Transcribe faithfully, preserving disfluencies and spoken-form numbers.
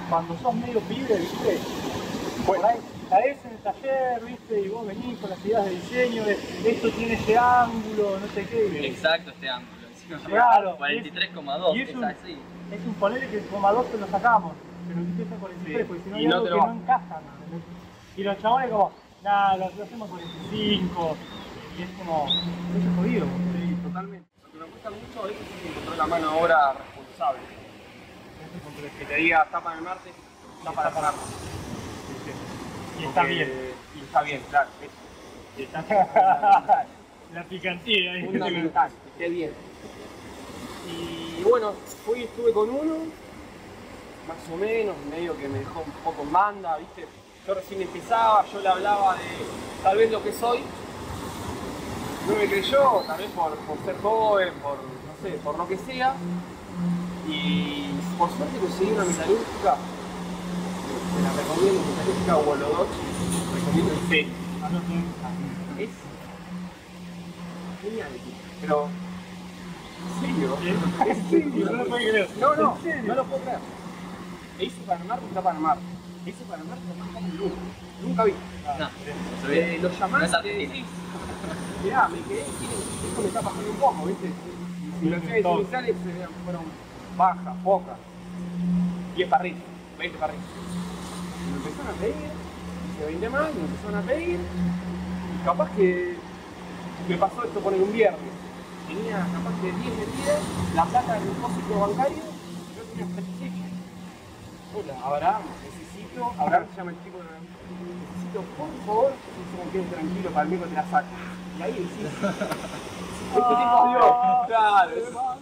cuando sos medio pibe, ¿viste? Por ahí caes en el taller, ¿viste? Y vos venís con las ideas de diseño, de esto tiene este ángulo, no sé qué. Exacto, este ángulo. Claro. cuarenta y tres coma dos, es, es un, así. es un ponele que el coma dos te lo sacamos, pero empieza a cuarenta y tres, Sí. porque si no Y hay no algo te que lo no encaja. ¿No? Y los chabones como, nada, lo, lo hacemos cuarenta y cinco, y es como, eso es jodido. Sí, totalmente. Lo que me gusta mucho es encontrar la mano de obra responsable. Que te diga, tapa en el martes, tapa en el martes. Y está Porque- bien. Y está bien, claro. Eso. Y está la picantía ahí. Fundamental, que esté bien. Y bueno, hoy estuve con uno, más o menos, medio que me dejó un poco en banda, ¿viste? Yo recién empezaba, yo le hablaba de tal vez lo que soy. No me creyó, tal vez por, por ser joven, por, no sé, por lo que sea. Y por suerte conseguí una metalúrgica, te la recomiendo, metalúrgica Wolodoc, recomiendo en serio. Es genial, pero ¿en serio? ¿En serio? No lo puedo creer. No, no, ¿En serio? no lo puedo creer. E hice Panamá, está Panamá. Hice Panamá, está nunca. Nunca vi. No, se Eh, ve. lo No llamás es y le argentino. decís, mirá, me quedé, esto me está pasando un poco, ¿viste? Y las acciones iniciales se fueron bajas, pocas. diez para arriba, veinte para arriba. Y me empezaron a pedir, hice veinte más, y me empezaron a pedir. Y capaz que me pasó esto por un viernes. Tenía capaz que diez metidas, la plata del depósito bancario, y yo tenía treinta y seis. Hola, Abraham, necesito, Abraham se llama el chico de necesito, por favor, que se me quede tranquilo para el miércoles te la saco. Y ahí decís, este tipo dio, claro,